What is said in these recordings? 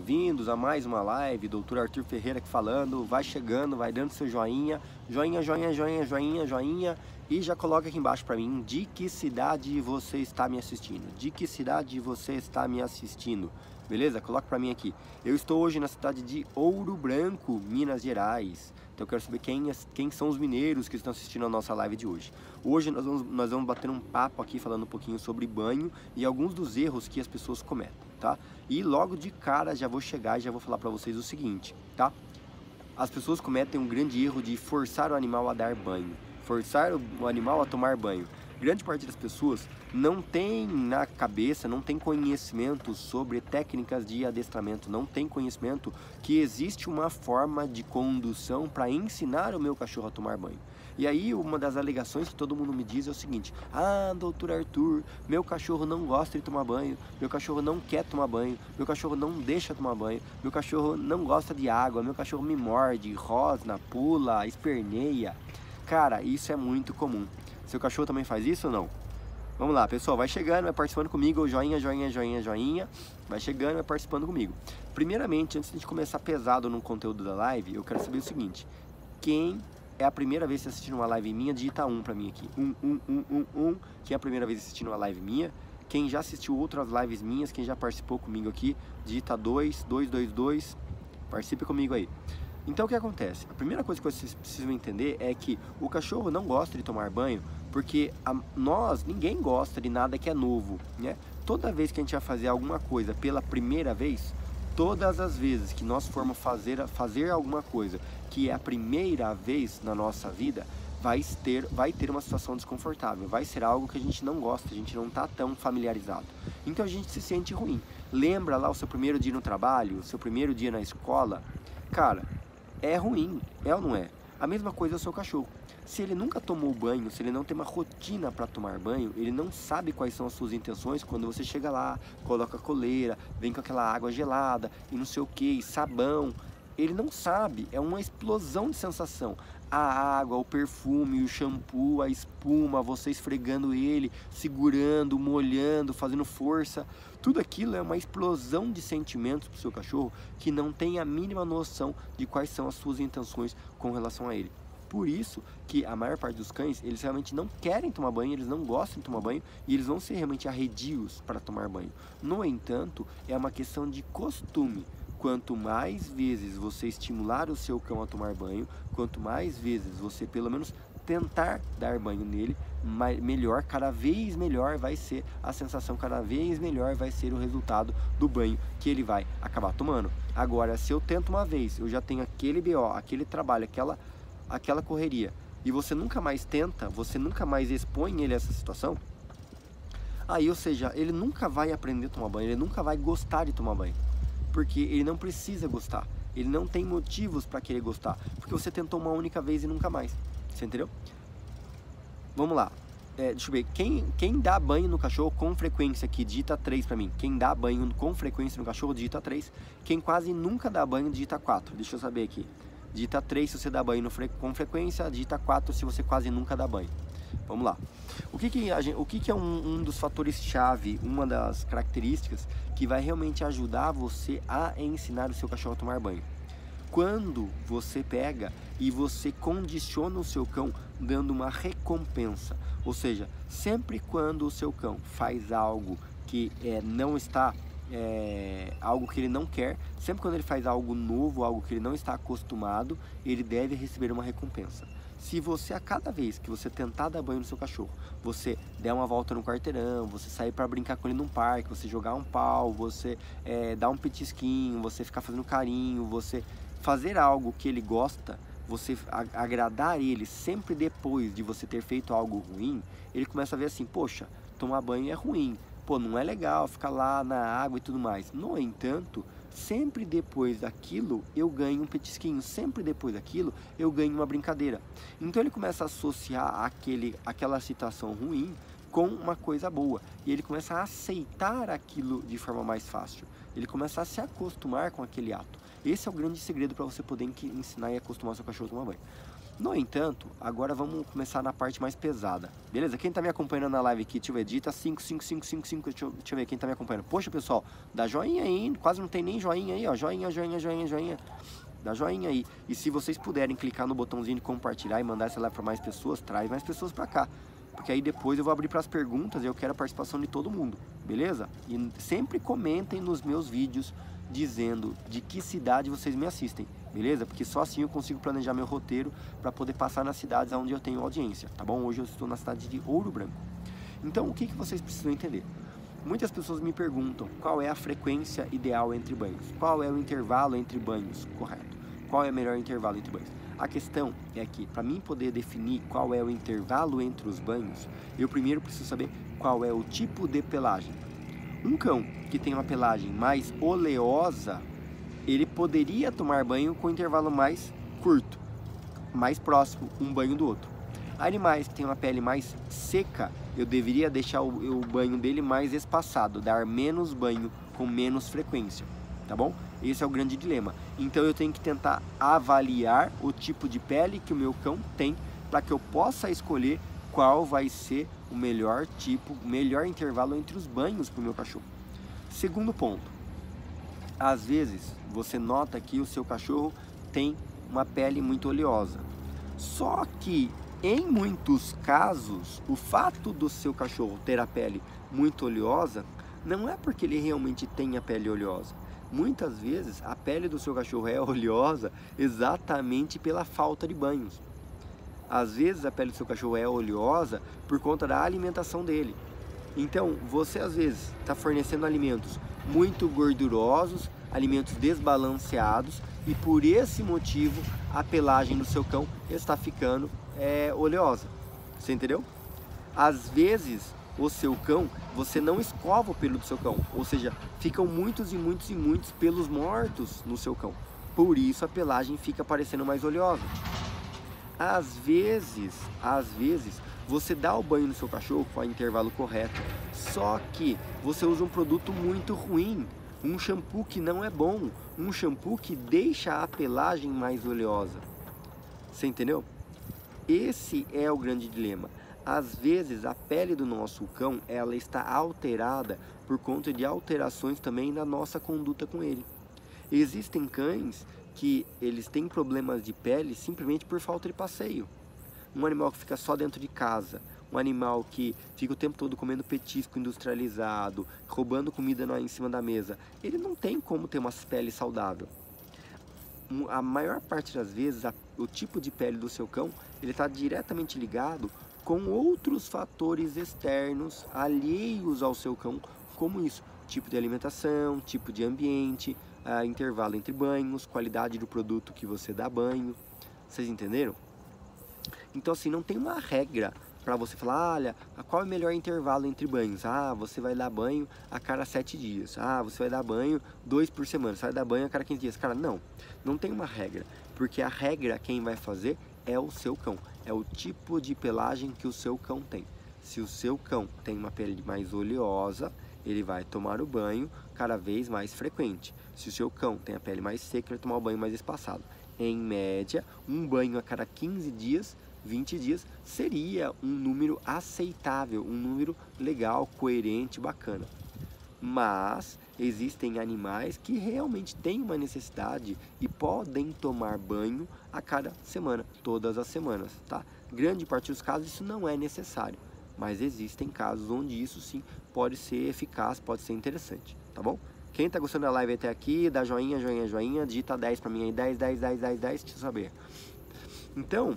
bem-vindos a mais uma live, Dr. Arthur Ferreira aqui falando. Vai chegando, vai dando seu joinha, joinha, joinha, joinha, joinha, joinha, e já coloca aqui embaixo para mim de que cidade você está me assistindo, de que cidade você está me assistindo, beleza? Coloca para mim aqui. Eu estou hoje na cidade de Ouro Branco, Minas Gerais. Então eu quero saber quem são os mineiros que estão assistindo a nossa live de hoje. Hoje nós vamos bater um papo aqui falando um pouquinho sobre banho e alguns dos erros que as pessoas cometem, tá? E logo de cara já vou chegar e já vou falar para vocês o seguinte, tá? As pessoas cometem um grande erro de forçar o animal a dar banho, forçar o animal a tomar banho. Grande parte das pessoas não tem na cabeça, não tem conhecimento sobre técnicas de adestramento, não tem conhecimento que existe uma forma de condução para ensinar o meu cachorro a tomar banho. E aí uma das alegações que todo mundo me diz é o seguinte: ah, doutor Arthur, meu cachorro não gosta de tomar banho, meu cachorro não quer tomar banho, meu cachorro não deixa tomar banho, meu cachorro não gosta de água, meu cachorro me morde, rosna, pula, esperneia. Cara, isso é muito comum. Seu cachorro também faz isso ou não? Vamos lá, pessoal, vai chegando, vai participando comigo, joinha, joinha, joinha, joinha, vai chegando, vai participando comigo. Primeiramente, antes de começar pesado no conteúdo da live, eu quero saber o seguinte: quem é a primeira vez assistindo uma live minha, digita 1 pra mim aqui. 1. Quem é a primeira vez assistindo uma live minha? Quem já assistiu outras lives minhas, quem já participou comigo aqui, digita 2. Participe comigo aí. Então o que acontece? A primeira coisa que vocês precisam entender é que o cachorro não gosta de tomar banho porque ninguém gosta de nada que é novo, né? Toda vez que a gente vai fazer alguma coisa pela primeira vez, todas as vezes que nós formos fazer alguma coisa que é a primeira vez na nossa vida, vai ter uma situação desconfortável, vai ser algo que a gente não gosta, a gente não está tão familiarizado. Então a gente se sente ruim. Lembra lá o seu primeiro dia no trabalho, o seu primeiro dia na escola? Cara, é ruim, é ou não é? A mesma coisa é o seu cachorro. Se ele nunca tomou banho, se ele não tem uma rotina para tomar banho, ele não sabe quais são as suas intenções quando você chega lá, coloca a coleira, vem com aquela água gelada e não sei o que, sabão. Ele não sabe, é uma explosão de sensação. A água, o perfume, o shampoo, a espuma, você esfregando ele, segurando, molhando, fazendo força. Tudo aquilo é uma explosão de sentimentos para o seu cachorro que não tem a mínima noção de quais são as suas intenções com relação a ele. Por isso que a maior parte dos cães, eles realmente não querem tomar banho, eles não gostam de tomar banho e eles vão ser realmente arredios para tomar banho. No entanto, é uma questão de costume. Quanto mais vezes você estimular o seu cão a tomar banho, quanto mais vezes você pelo menos tentar dar banho nele, melhor, cada vez melhor vai ser a sensação, cada vez melhor vai ser o resultado do banho que ele vai acabar tomando. Agora, se eu tento uma vez, eu já tenho aquele BO, aquele trabalho, aquela correria, e você nunca mais tenta, você nunca mais expõe ele a essa situação, aí, ou seja, ele nunca vai aprender a tomar banho, ele nunca vai gostar de tomar banho. Porque ele não precisa gostar, ele não tem motivos para querer gostar, porque você tentou uma única vez e nunca mais, você entendeu? Vamos lá, deixa eu ver, quem dá banho no cachorro com frequência aqui, digita 3 para mim. Quem dá banho com frequência no cachorro, digita 3. Quem quase nunca dá banho, digita 4, deixa eu saber aqui. Digita 3 se você dá banho com frequência, digita 4 se você quase nunca dá banho. Vamos lá. O que é um dos fatores-chave, uma das características que vai realmente ajudar você a ensinar o seu cachorro a tomar banho? Quando você pega e você condiciona o seu cão dando uma recompensa. Ou seja, sempre quando o seu cão faz algo que não está... algo que ele não quer, sempre quando ele faz algo novo, algo que ele não está acostumado, ele deve receber uma recompensa. Se você, a cada vez que você tentar dar banho no seu cachorro, você der uma volta no quarteirão, você sair para brincar com ele num parque, você jogar um pau, você dar um petisquinho, você ficar fazendo carinho, você fazer algo que ele gosta, você agradar ele sempre depois de você ter feito algo ruim, ele começa a ver assim: poxa, tomar banho é ruim, pô, não é legal ficar lá na água e tudo mais. No entanto, sempre depois daquilo eu ganho um petisquinho, sempre depois daquilo eu ganho uma brincadeira. Então ele começa a associar aquela situação ruim com uma coisa boa, e ele começa a aceitar aquilo de forma mais fácil, ele começa a se acostumar com aquele ato. Esse é o grande segredo para você poder ensinar e acostumar seu cachorro a tomar banho. No entanto, agora vamos começar na parte mais pesada, beleza? Quem tá me acompanhando na live aqui, deixa eu ver, digita 55555, deixa eu ver quem tá me acompanhando. Poxa, pessoal, dá joinha aí, quase não tem nem joinha aí, ó, joinha, dá joinha aí. E se vocês puderem clicar no botãozinho de compartilhar e mandar essa live para mais pessoas, traz mais pessoas para cá. Porque aí depois eu vou abrir para as perguntas e eu quero a participação de todo mundo, beleza? E sempre comentem nos meus vídeos dizendo de que cidade vocês me assistem, beleza? Porque só assim eu consigo planejar meu roteiro para poder passar nas cidades onde eu tenho audiência, tá bom? Hoje eu estou na cidade de Ouro Branco. Então o que vocês precisam entender? Muitas pessoas me perguntam qual é a frequência ideal entre banhos, qual é o intervalo entre banhos correto, qual é o melhor intervalo entre banhos. A questão é que, para mim poder definir qual é o intervalo entre os banhos, eu primeiro preciso saber qual é o tipo de pelagem. Um cão que tem uma pelagem mais oleosa, ele poderia tomar banho com intervalo mais curto, mais próximo um banho do outro. Animais que têm uma pele mais seca, eu deveria deixar o banho dele mais espaçado, dar menos banho com menos frequência, tá bom? Esse é o grande dilema. Então eu tenho que tentar avaliar o tipo de pele que o meu cão tem para que eu possa escolher qual vai ser o melhor tipo, melhor intervalo entre os banhos para o meu cachorro. Segundo ponto, às vezes você nota que o seu cachorro tem uma pele muito oleosa. Só que em muitos casos, o fato do seu cachorro ter a pele muito oleosa não é porque ele realmente tem a pele oleosa. Muitas vezes a pele do seu cachorro é oleosa exatamente pela falta de banhos. Às vezes a pele do seu cachorro é oleosa por conta da alimentação dele. Então você às vezes está fornecendo alimentos muito gordurosos, alimentos desbalanceados, e por esse motivo a pelagem do seu cão está ficando oleosa. Você entendeu? Às vezes o seu cão, você não escova o pelo do seu cão, ou seja, ficam muitos pelos mortos no seu cão. Por isso a pelagem fica parecendo mais oleosa. Às vezes, você dá o banho no seu cachorro com o intervalo correto, só que você usa um produto muito ruim, um shampoo que não é bom, um shampoo que deixa a pelagem mais oleosa. Você entendeu? Esse é o grande dilema. Às vezes a pele do nosso cão, ela está alterada por conta de alterações também na nossa conduta com ele. Existem cães que eles têm problemas de pele simplesmente por falta de passeio. Um animal que fica só dentro de casa, um animal que fica o tempo todo comendo petisco industrializado, roubando comida em cima da mesa, ele não tem como ter uma pele saudável. A maior parte das vezes, o tipo de pele do seu cão, ele está diretamente ligado com outros fatores externos alheios ao seu cão, como isso, tipo de alimentação, tipo de ambiente, intervalo entre banhos, qualidade do produto que você dá banho. Vocês entenderam? Então assim, não tem uma regra para você falar, olha, qual é o melhor intervalo entre banhos? Você vai dar banho a cada 7 dias. Você vai dar banho 2 por semana. Você vai dar banho a cada 15 dias. Cara, não tem uma regra. Porque a regra quem vai fazer é o seu cão. É o tipo de pelagem que o seu cão tem. Se o seu cão tem uma pele mais oleosa, ele vai tomar o banho cada vez mais frequente. Se o seu cão tem a pele mais seca, ele vai tomar o banho mais espaçado. Em média, um banho a cada 15 dias, 20 dias, seria um número aceitável, um número legal, coerente, bacana. Mas existem animais que realmente têm uma necessidade e podem tomar banho a cada semana, todas as semanas, tá? Grande parte dos casos isso não é necessário, mas existem casos onde isso sim pode ser eficaz, pode ser interessante, tá bom? Quem tá gostando da live até aqui, dá joinha, digita 10 pra mim aí, 10, deixa eu saber. Então,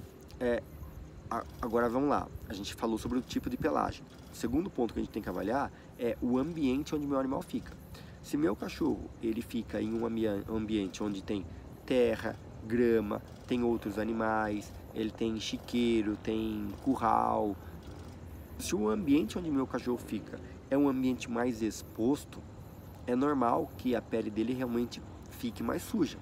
agora vamos lá, a gente falou sobre o tipo de pelagem. O segundo ponto que a gente tem que avaliar é o ambiente onde meu animal fica. Se meu cachorro ele fica em um ambiente onde tem terra, grama, tem outros animais, ele tem chiqueiro, tem curral. Se o ambiente onde meu cachorro fica é um ambiente mais exposto, é normal que a pele dele realmente fique mais suja.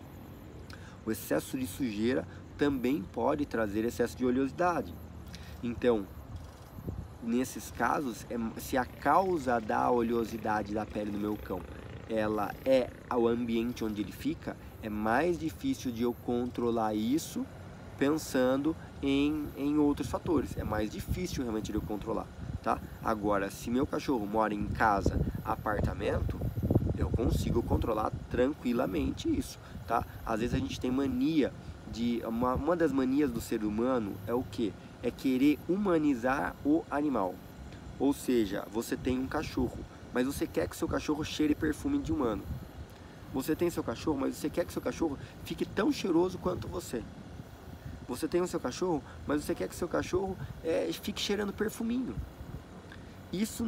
O excesso de sujeira também pode trazer excesso de oleosidade. Então, nesses casos, se a causa da oleosidade da pele do meu cão, ela é o ambiente onde ele fica, é mais difícil de eu controlar isso pensando em outros fatores. É mais difícil realmente de eu controlar, tá? Agora, se meu cachorro mora em casa, apartamento, eu consigo controlar tranquilamente isso, tá? Às vezes a gente tem mania uma das manias do ser humano é o quê? É querer humanizar o animal. Ou seja, você tem um cachorro, mas você quer que seu cachorro cheire perfume de humano. Você tem seu cachorro, mas você quer que seu cachorro fique tão cheiroso quanto você. Você tem o seu cachorro, mas você quer que seu cachorro fique cheirando perfuminho. Isso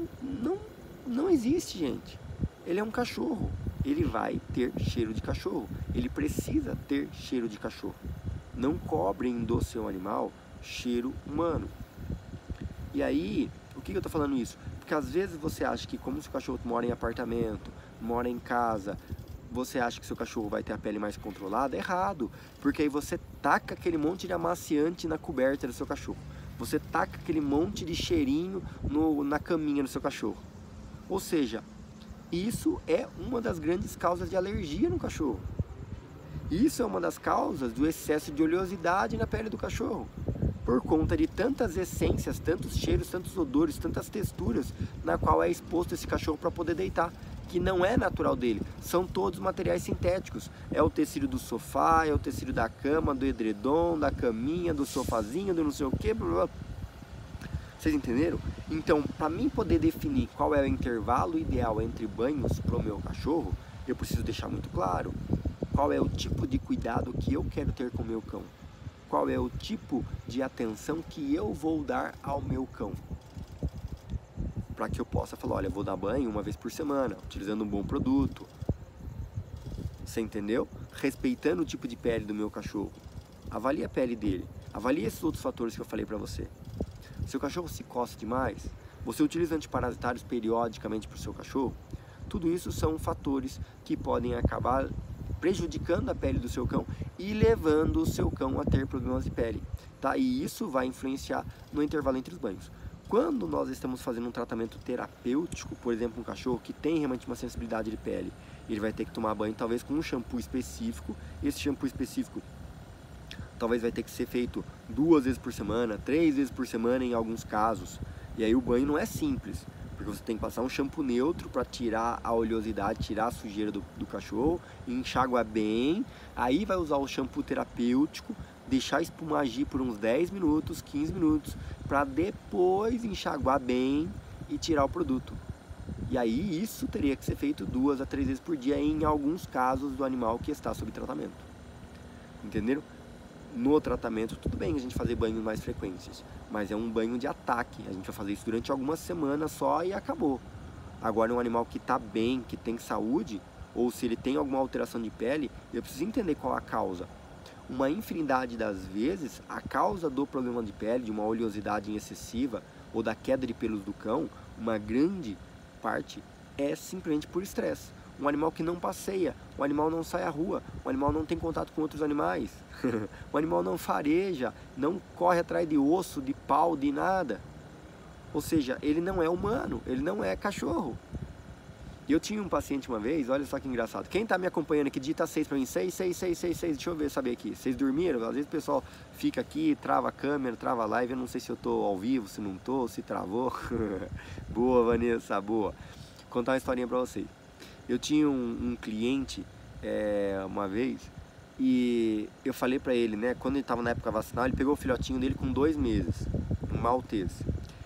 não existe, gente. Ele é um cachorro. Ele vai ter cheiro de cachorro. Ele precisa ter cheiro de cachorro. Não cobrem do seu animal cheiro humano. E aí, o que eu tô falando isso? Porque às vezes você acha que como seu cachorro mora em apartamento, mora em casa, você acha que seu cachorro vai ter a pele mais controlada? Errado, porque aí você taca aquele monte de amaciante na coberta do seu cachorro. Você taca aquele monte de cheirinho na caminha do seu cachorro. Ou seja, isso é uma das grandes causas de alergia no cachorro. Isso é uma das causas do excesso de oleosidade na pele do cachorro. Por conta de tantas essências, tantos cheiros, tantos odores, tantas texturas na qual é exposto esse cachorro para poder deitar, que não é natural dele, são todos materiais sintéticos. É o tecido do sofá, é o tecido da cama, do edredom, da caminha, do sofazinho, do não sei o que, blá, blá. Vocês entenderam? Então, para mim poder definir qual é o intervalo ideal entre banhos para o meu cachorro, eu preciso deixar muito claro qual é o tipo de cuidado que eu quero ter com o meu cão. Qual é o tipo de atenção que eu vou dar ao meu cão. Para que eu possa falar, olha, eu vou dar banho uma vez por semana, utilizando um bom produto. Você entendeu? Respeitando o tipo de pele do meu cachorro. Avalie a pele dele. Avalie esses outros fatores que eu falei para você. Seu cachorro se coça demais, você utiliza antiparasitários periodicamente para o seu cachorro, tudo isso são fatores que podem acabar prejudicando a pele do seu cão e levando o seu cão a ter problemas de pele, tá? E isso vai influenciar no intervalo entre os banhos. Quando nós estamos fazendo um tratamento terapêutico, por exemplo, um cachorro que tem realmente uma sensibilidade de pele, ele vai ter que tomar banho talvez com um shampoo específico. Esse shampoo específico talvez vai ter que ser feito 2 vezes por semana, 3 vezes por semana em alguns casos. E aí o banho não é simples, porque você tem que passar um shampoo neutro para tirar a oleosidade, tirar a sujeira do cachorro, enxaguar bem, aí vai usar o shampoo terapêutico, deixar espumar agir por uns 10 minutos, 15 minutos, para depois enxaguar bem e tirar o produto. E aí isso teria que ser feito 2 a 3 vezes por dia em alguns casos do animal que está sob tratamento. Entenderam? No tratamento, tudo bem a gente fazer banhos mais frequentes, mas é um banho de ataque. A gente vai fazer isso durante algumas semanas só e acabou. Agora, um animal que está bem, que tem saúde, ou se ele tem alguma alteração de pele, eu preciso entender qual a causa. Uma infinidade das vezes, a causa do problema de pele, de uma oleosidade excessiva ou da queda de pelos do cão, uma grande parte é simplesmente por estresse. Um animal que não passeia, um animal não sai à rua, um animal não tem contato com outros animais, o animal não fareja, não corre atrás de osso, de pau, de nada. Ou seja, ele não é humano, ele não é cachorro. E eu tinha um paciente uma vez, olha só que engraçado. Quem está me acompanhando aqui, digita 6 para mim, 6, 6, 6, 6, 6, deixa eu ver, saber aqui. Vocês dormiram? Às vezes o pessoal fica aqui, trava a câmera, trava a live, eu não sei se eu estou ao vivo, se não estou, se travou. Boa, Vanessa, boa. Vou contar uma historinha para vocês. Eu tinha um cliente uma vez e eu falei pra ele, né, quando ele estava na época vacinal, ele pegou o filhotinho dele com 2 meses, um maltese.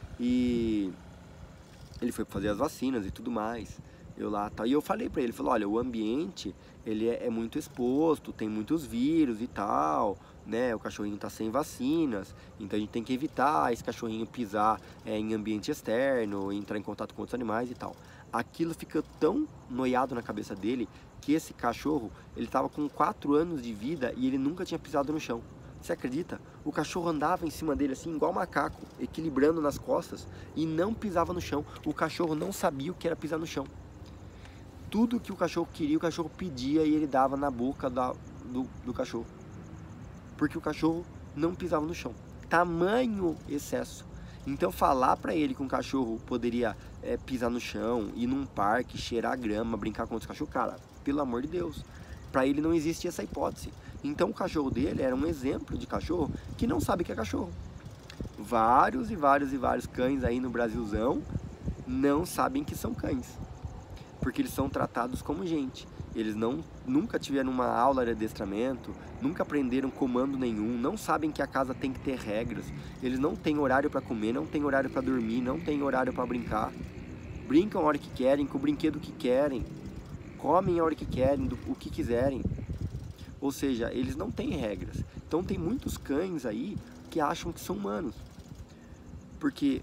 E ele foi fazer as vacinas e tudo mais. E eu falei pra ele, olha, o ambiente ele é muito exposto, tem muitos vírus e tal, né? O cachorrinho tá sem vacinas, então a gente tem que evitar esse cachorrinho pisar em ambiente externo, entrar em contato com outros animais e tal. Aquilo fica tão noiado na cabeça dele que esse cachorro, ele estava com 4 anos de vida e ele nunca tinha pisado no chão. Você acredita? O cachorro andava em cima dele assim, igual macaco, equilibrando nas costas e não pisava no chão. O cachorro não sabia o que era pisar no chão. Tudo que o cachorro queria, o cachorro pedia e ele dava na boca do cachorro. Porque o cachorro não pisava no chão. Tamanho excesso. Então falar pra ele que um cachorro poderia pisar no chão, ir num parque, cheirar grama, brincar com outros cachorros, cara, pelo amor de Deus, pra ele não existe essa hipótese. Então o cachorro dele era um exemplo de cachorro que não sabe que é cachorro. Vários e vários e vários cães aí no Brasilzão não sabem que são cães, porque eles são tratados como gente. Eles nunca tiveram uma aula de adestramento, nunca aprenderam comando nenhum, não sabem que a casa tem que ter regras. Eles não têm horário para comer, não têm horário para dormir, não têm horário para brincar. Brincam a hora que querem, com o brinquedo que querem, comem a hora que querem, o que quiserem. Ou seja, eles não têm regras. Então tem muitos cães aí que acham que são humanos. Porque,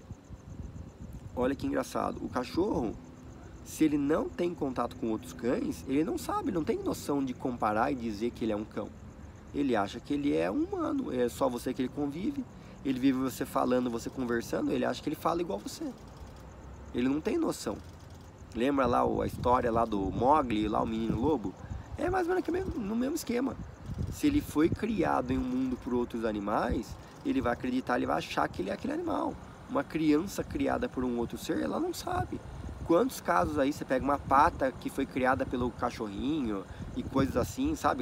olha que engraçado, o cachorro, se ele não tem contato com outros cães, ele não sabe, não tem noção de comparar e dizer que ele é um cão. Ele acha que ele é um humano, é só você que ele convive, ele vive você falando, você conversando, ele acha que ele fala igual você. Ele não tem noção. Lembra lá a história lá do Mowgli, lá o menino lobo? É mais ou menos no mesmo esquema. Se ele foi criado em um mundo por outros animais, ele vai acreditar, ele vai achar que ele é aquele animal. Uma criança criada por um outro ser, ela não sabe. Quantos casos aí você pega uma pata que foi criada pelo cachorrinho e coisas assim, sabe?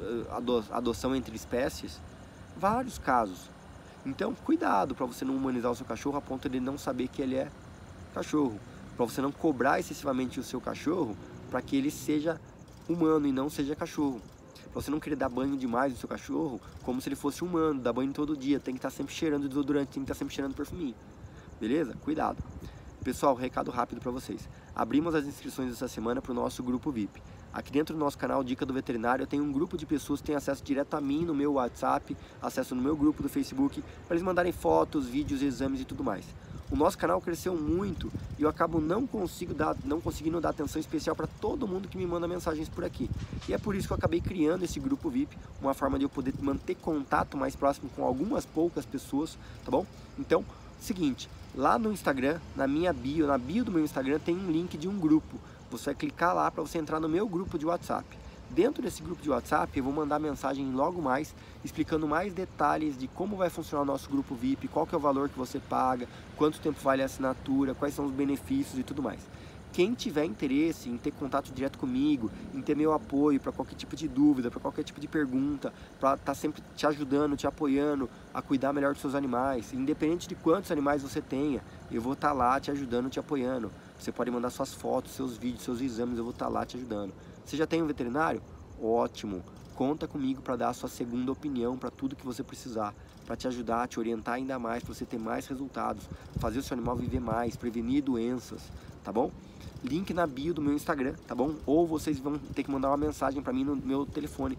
Adoção entre espécies. Vários casos. Então, cuidado para você não humanizar o seu cachorro a ponto de ele não saber que ele é cachorro. Para você não cobrar excessivamente o seu cachorro para que ele seja humano e não seja cachorro. Pra você não querer dar banho demais no seu cachorro como se ele fosse humano, dar banho todo dia, tem que estar sempre cheirando desodorante, tem que estar sempre cheirando perfuminho. Beleza? Cuidado. Pessoal, recado rápido para vocês. Abrimos as inscrições essa semana para o nosso grupo VIP. Aqui dentro do nosso canal Dica do Veterinário, eu tenho um grupo de pessoas que têm acesso direto a mim no meu WhatsApp, acesso no meu grupo do Facebook, para eles mandarem fotos, vídeos, exames e tudo mais. O nosso canal cresceu muito e eu acabo não conseguindo dar atenção especial para todo mundo que me manda mensagens por aqui. E é por isso que eu acabei criando esse grupo VIP, uma forma de eu poder manter contato mais próximo com algumas poucas pessoas, tá bom? Então, seguinte, lá no Instagram, na bio do meu Instagram tem um link de um grupo. Você vai clicar lá para você entrar no meu grupo de WhatsApp. Dentro desse grupo de WhatsApp eu vou mandar mensagem logo mais, explicando mais detalhes de como vai funcionar o nosso grupo VIP, qual que é o valor que você paga, quanto tempo vale a assinatura, quais são os benefícios e tudo mais. Quem tiver interesse em ter contato direto comigo, em ter meu apoio para qualquer tipo de dúvida, para qualquer tipo de pergunta, para estar sempre te ajudando, te apoiando a cuidar melhor dos seus animais, independente de quantos animais você tenha, eu vou estar lá te ajudando, te apoiando. Você pode mandar suas fotos, seus vídeos, seus exames, eu vou estar lá te ajudando. Você já tem um veterinário? Ótimo! Conta comigo para dar a sua segunda opinião para tudo que você precisar, para te ajudar, te orientar ainda mais, para você ter mais resultados, fazer o seu animal viver mais, prevenir doenças, tá bom? Link na bio do meu Instagram, tá bom? Ou vocês vão ter que mandar uma mensagem para mim no meu telefone,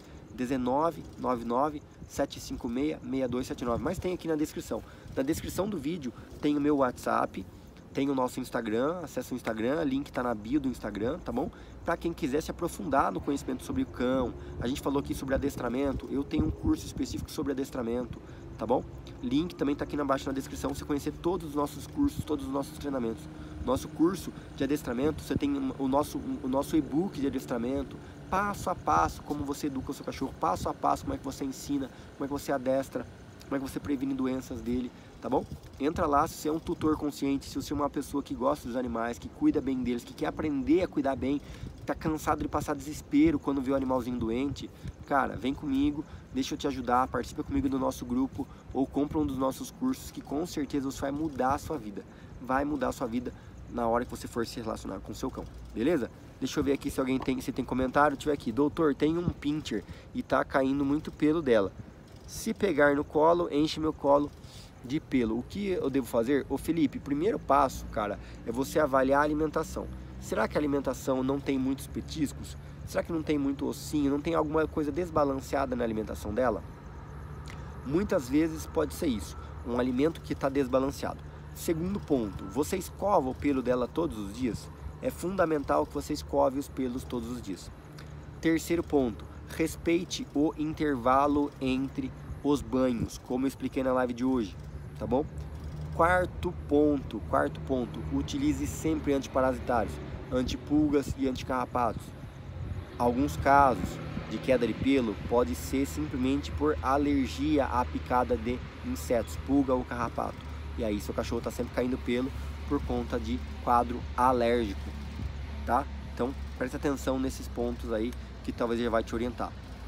1999 756 6279, mas tem aqui na descrição. Na descrição do vídeo tem o meu WhatsApp, tem o nosso Instagram, acessa o Instagram, link tá na bio do Instagram, tá bom? Para quem quiser se aprofundar no conhecimento sobre o cão, a gente falou aqui sobre adestramento, eu tenho um curso específico sobre adestramento, tá bom? Link também tá aqui abaixo na descrição, você conhecer todos os nossos cursos, todos os nossos treinamentos. Nosso curso de adestramento, você tem o nosso e-book de adestramento, passo a passo, como você educa o seu cachorro, passo a passo, como é que você ensina, como é que você adestra, como é que você previne doenças dele, tá bom? Entra lá, se você é um tutor consciente, se você é uma pessoa que gosta dos animais, que cuida bem deles, que quer aprender a cuidar bem, tá cansado de passar desespero quando vê o animalzinho doente, cara, vem comigo, deixa eu te ajudar, participa comigo do nosso grupo ou compra um dos nossos cursos que com certeza você vai mudar a sua vida, vai mudar a sua vida na hora que você for se relacionar com o seu cão, beleza? Deixa eu ver aqui se tem comentário, tiver aqui, doutor, tem um pincher e tá caindo muito pelo dela. Se pegar no colo, enche meu colo de pelo. O que eu devo fazer? Ô Felipe, primeiro passo, cara, é você avaliar a alimentação. Será que a alimentação não tem muitos petiscos? Será que não tem muito ossinho? Não tem alguma coisa desbalanceada na alimentação dela? Muitas vezes pode ser isso, um alimento que está desbalanceado. Segundo ponto, você escova o pelo dela todos os dias? É fundamental que você escove os pelos todos os dias. Terceiro ponto, respeite o intervalo entre os banhos, como eu expliquei na live de hoje, tá bom? Quarto ponto, utilize sempre antiparasitários, antipulgas e anticarrapatos. Alguns casos de queda de pelo pode ser simplesmente por alergia à picada de insetos, pulga ou carrapato. E aí seu cachorro está sempre caindo pelo por conta de quadro alérgico, tá? Então preste atenção nesses pontos aí que talvez ele vai te orientar.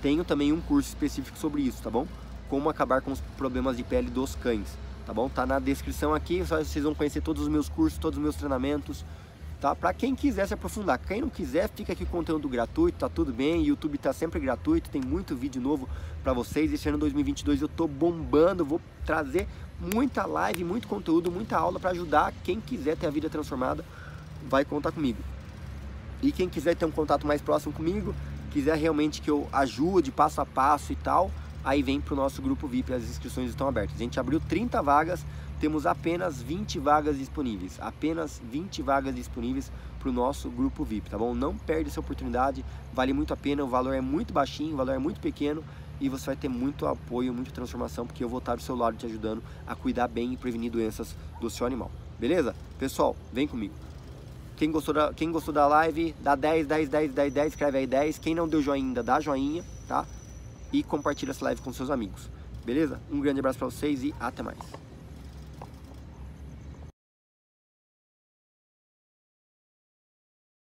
tenho também um curso específico sobre isso, tá bom? Como acabar com os problemas de pele dos cães, tá bom? Tá na descrição aqui, vocês vão conhecer todos os meus cursos, todos os meus treinamentos, tá? Pra quem quiser se aprofundar. Quem não quiser, fica aqui com conteúdo gratuito, tá tudo bem. YouTube tá sempre gratuito, tem muito vídeo novo pra vocês. Esse ano 2022 eu tô bombando, vou trazer muita live, muito conteúdo, muita aula pra ajudar quem quiser ter a vida transformada, vai contar comigo. E quem quiser ter um contato mais próximo comigo, quiser realmente que eu ajude passo a passo e tal, aí vem pro nosso grupo VIP, as inscrições estão abertas. A gente abriu 30 vagas, temos apenas 20 vagas disponíveis, apenas 20 vagas disponíveis para o nosso grupo VIP, tá bom? Não perde essa oportunidade, vale muito a pena, o valor é muito baixinho, o valor é muito pequeno e você vai ter muito apoio, muita transformação, porque eu vou estar do seu lado te ajudando a cuidar bem e prevenir doenças do seu animal, beleza? Pessoal, vem comigo. Quem gostou da live, dá 10, 10, 10, 10, 10, escreve aí 10. Quem não deu joinha ainda, dá joinha, tá? E compartilha essa live com seus amigos, beleza? Um grande abraço para vocês e até mais.